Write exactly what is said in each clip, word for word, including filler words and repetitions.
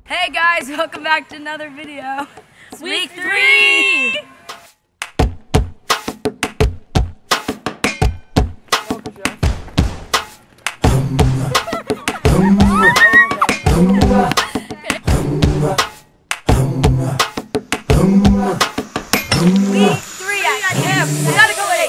Hey guys, welcome back to another video. It's week, week three! three. Week three at Camp Seneca Lake.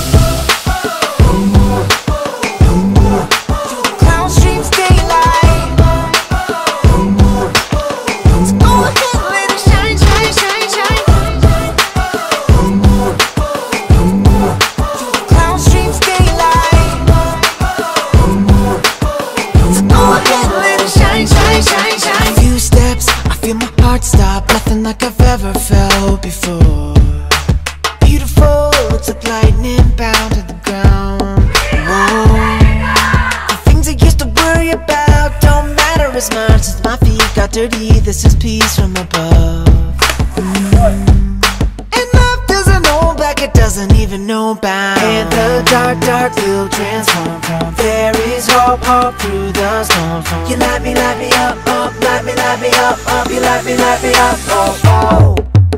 Stop, nothing like I've ever felt before. Beautiful, looks like lightning bound to the ground. Whoa. The things I used to worry about don't matter as much as my feet got dirty. This is peace from above. Mm. And love doesn't hold back, it doesn't even know bound. And the dark, dark will transform from fairies, hop, hop through the storm. You light me, light me up, up, light me, light me up, up. You light me, light me up, oh, oh.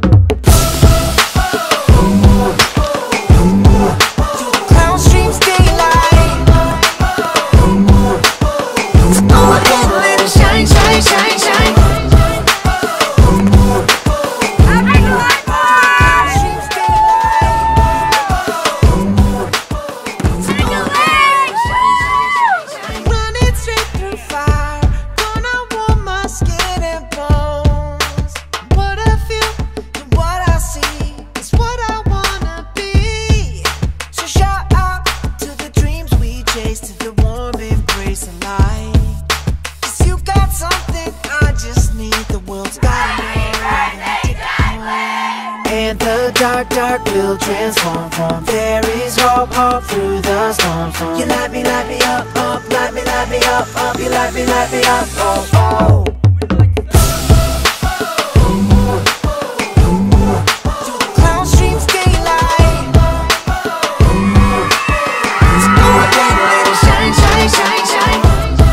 Cloud streams daylight. So go ahead, let it shine, shine, shine, shine. And the dark, dark will transform from fairies, hop, hop through the storm. You light me, light me up, up, light me, light me up, up. You light me, light me up, oh, oh. Cloud streams daylight. So go ahead, let it shine, shine, shine, shine.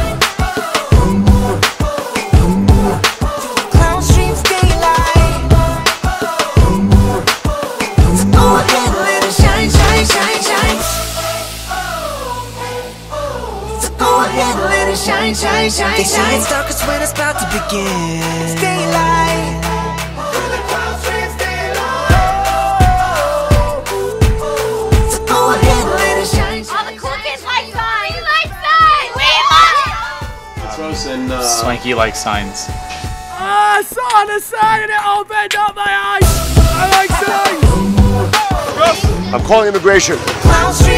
Cloud streams daylight. Go ahead, let it shine, shine, shine, shine. So go ahead, let it shine, shine, shine. They say it's darkest when it's about to begin. It's daylight. Through the clouds, streams daylight. So go ahead, let it shine, shine. All the cool kids like signs. We like signs. We love It's Rose and uh, Swanky like signs. I saw the sign and it opened up my eyes. I like signs. I'm calling immigration. Cloud streams